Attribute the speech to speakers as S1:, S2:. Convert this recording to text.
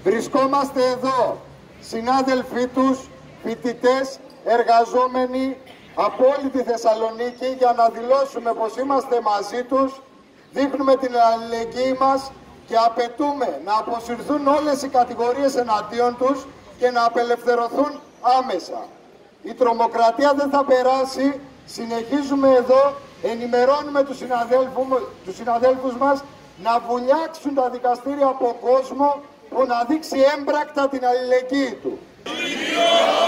S1: Βρισκόμαστε εδώ, συνάδελφοί τους, φοιτητές, εργαζόμενοι από όλη τη Θεσσαλονίκη για να δηλώσουμε πως είμαστε μαζί τους, δείχνουμε την αλληλεγγύη μας και απαιτούμε να αποσυρθούν όλες οι κατηγορίες εναντίον τους και να απελευθερωθούν άμεσα. Η τρομοκρατία δεν θα περάσει, συνεχίζουμε εδώ, ενημερώνουμε τους συναδέλφους μας να βουλιάξουν τα δικαστήρια από κόσμο που να δείξει έμπρακτα την αλληλεγγύη του.